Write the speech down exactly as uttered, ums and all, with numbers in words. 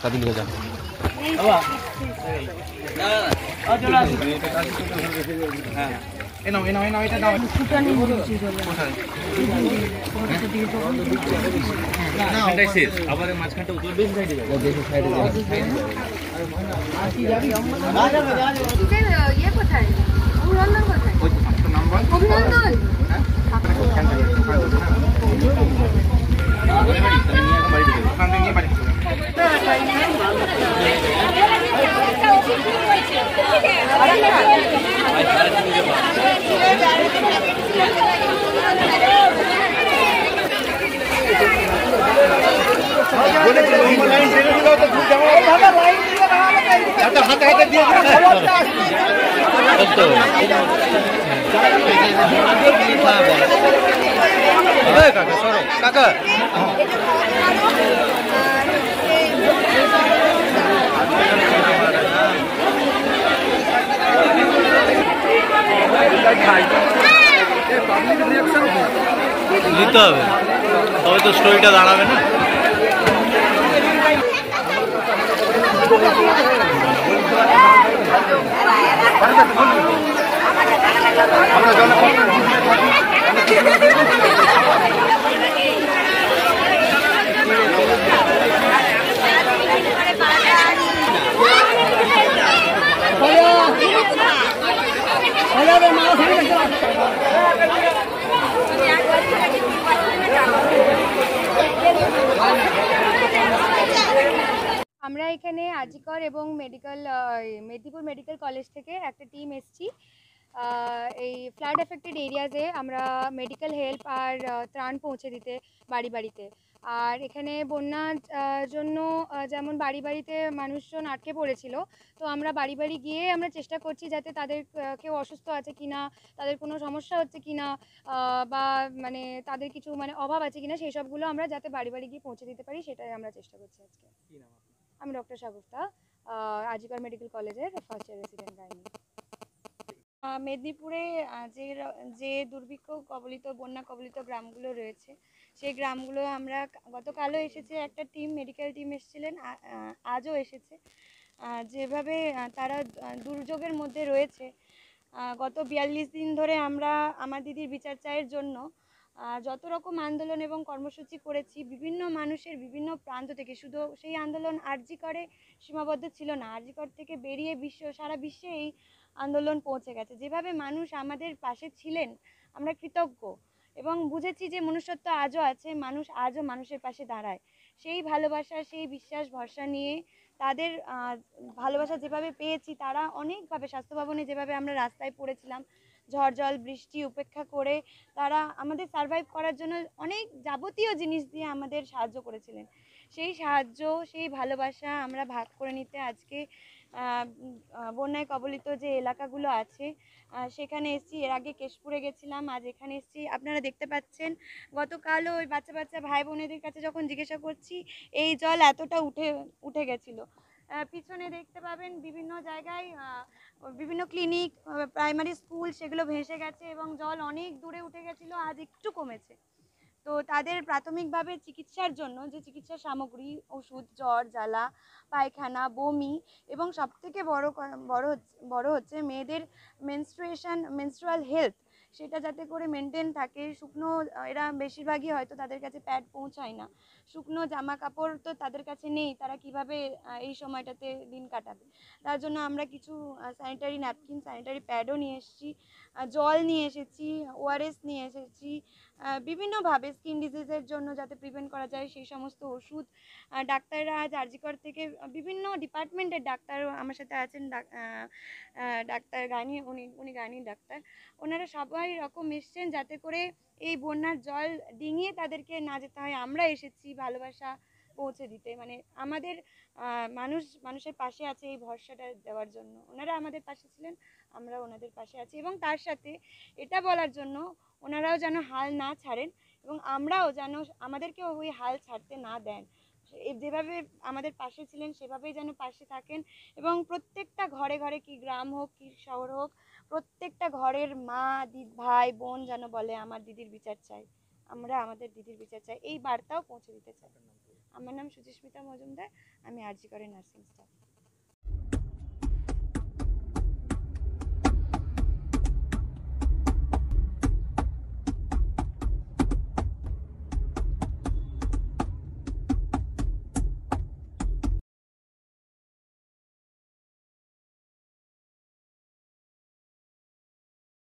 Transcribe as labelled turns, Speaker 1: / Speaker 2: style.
Speaker 1: দাদি লিখে যাও। আবার মাঝখানটা উঠলে বেশি সাইডে যাবে, বেশি সাইডে যাবে।
Speaker 2: ইয়ে কোথায়? অভিনন্দন কোথায়? অভিনন্দন
Speaker 3: হাতে হাতে দিয়ে কাকা সরো কাকা নিতে হবে, তবে তো স্টোরিটা দাঁড়াবে না।
Speaker 2: আমরা এখানে আজিকর এবং মেডিকেল মেদিনীপুর মেডিকেল কলেজ থেকে একটা টিম এসেছি। এই ফ্লাড এফেক্টেড এরিয়াজে আমরা মেডিকেল হেল্প আর ত্রাণ পৌঁছে দিতে বাড়ি বাড়িতে। আর এখানে বন্যার জন্য যেমন বাড়ি বাড়িতে মানুষজন আটকে পড়েছিল, তো আমরা বাড়ি বাড়ি গিয়ে আমরা চেষ্টা করছি যাতে তাদের কেউ অসুস্থ আছে কিনা, তাদের কোনো সমস্যা হচ্ছে কিনা, বা মানে তাদের কিছু মানে অভাব আছে কিনা, সেই সবগুলো আমরা যাতে বাড়ি বাড়ি গিয়ে পৌঁছে দিতে পারি সেটাই আমরা চেষ্টা করছি আজকে। আমি ডক্টর শাগুফতা, আজিকর মেডিকেল কলেজের ফার্স্ট ইয়ার রেসিডেন্ট গাইনি। মেদিনীপুরে যে যে দুর্ভিক্ষ কবলিত বন্যা কবলিত গ্রামগুলো রয়েছে, সেই গ্রামগুলো আমরা গতকালও এসেছে একটা টিম, মেডিকেল টিম এসেছিলেন, আজও এসেছে। যেভাবে তারা দুর্যোগের মধ্যে রয়েছে, গত বিয়াল্লিশ দিন ধরে আমরা আমার দিদির বিচার চায়ের জন্য যত রকম আন্দোলন এবং কর্মসূচি করেছি, বিভিন্ন মানুষের বিভিন্ন প্রান্ত থেকে, শুধু সেই আন্দোলন আরজি করে সীমাবদ্ধ ছিল না, আরজি কর থেকে বেরিয়ে বিশ্ব সারা বিশ্বে এই আন্দোলন পৌঁছে গেছে। যেভাবে মানুষ আমাদের পাশে ছিলেন, আমরা কৃতজ্ঞ এবং বুঝেছি যে মনুষ্যত্ব আজও আছে, মানুষ আজও মানুষের পাশে দাঁড়ায়। সেই ভালোবাসা, সেই বিশ্বাস ভরসা নিয়ে তাদের ভালোবাসা যেভাবে পেয়েছি, তারা অনেকভাবে স্বাস্থ্য ভবনে যেভাবে আমরা রাস্তায় পড়েছিলাম, ঝড় জল বৃষ্টি উপেক্ষা করে তারা আমাদের সারভাইভ করার জন্য অনেক যাবতীয় জিনিস দিয়ে আমাদের সাহায্য করেছিলেন। সেই সাহায্য, সেই ভালোবাসা আমরা ভাগ করে নিতে আজকে বন্যায় কবলিত যে এলাকাগুলো আছে সেখানে এসেছি। এর আগে কেশপুরে গেছিলাম, আজ এখানে এসেছি। আপনারা দেখতে পাচ্ছেন গতকালও ওই বাচ্চা বাচ্চা ভাই বোনেদের কাছে যখন জিজ্ঞাসা করছি, এই জল এতটা উঠে উঠে গেছিলো। পিছনে দেখতে পাবেন বিভিন্ন জায়গায় বিভিন্ন ক্লিনিক, প্রাইমারি স্কুল সেগুলো ভেসে গেছে এবং জল অনেক দূরে উঠে গেছিলো, আজ একটু কমেছে। তো তাদের প্রাথমিকভাবে চিকিৎসার জন্য যে চিকিৎসা সামগ্রী, ওষুধ, জ্বর জ্বালা, পায়খানা, বমি এবং সবথেকে বড় বড় বড় হচ্ছে মেয়েদের মেনস্ট্রুয়েশন মেনস্ট্রুয়াল হেলথ, সেটা যাতে করে মেনটেন থাকে। শুকনো, এরা বেশিরভাগই হয়তো তাদের কাছে প্যাড পৌঁছায় না, শুকনো জামা কাপড় তো তাদের কাছে নেই, তারা কিভাবে এই সময়টাতে দিন কাটাবে। তার জন্য আমরা কিছু স্যানিটারি ন্যাপকিন, স্যানিটারি প্যাডও নিয়ে এসেছি, জল নিয়ে এসেছি, ওআরএস নিয়ে এসেছি, বিভিন্নভাবে স্কিন ডিজিজের জন্য যাতে প্রিভেন্ট করা যায় সেই সমস্ত ওষুধ। ডাক্তাররা আজ আরজিকর থেকে বিভিন্ন ডিপার্টমেন্টের ডাক্তার আমার সাথে আছেন, ডাক্তার গাইনি, উনি উনি গাইনি ডাক্তার, ওনারা সবাই রকম এসছেন যাতে করে এই বন্যার জল ডিঙিয়ে তাদেরকে না যেতে হয়। আমরা এসেছি ভালোবাসা পৌঁছে দিতে, মানে আমাদের মানুষ মানুষের পাশে আছে এই ভরসাটা দেওয়ার জন্য। ওনারা আমাদের পাশে ছিলেন, আমরা ওনাদের পাশে আছি এবং তার সাথে এটা বলার জন্য ওনারাও যেন হাল না ছাড়েন এবং আমরাও যেন আমাদেরকেও ওই হাল ছাড়তে না দেন। যেভাবে আমাদের পাশে ছিলেন সেভাবেই যেন পাশে থাকেন এবং প্রত্যেকটা ঘরে ঘরে, কি গ্রাম হোক কি শহর হোক, প্রত্যেকটা ঘরের মা, দিদি, ভাই, বোন যেন বলে আমার দিদির বিচার চাই, আমরা আমাদের দিদির বিচার চাই, এই বার্তাও পৌঁছে দিতে চাই। আমার নাম সুচিস্মিতা মজুমদার, আমি আরজি করে নার্সিং স্টাফ।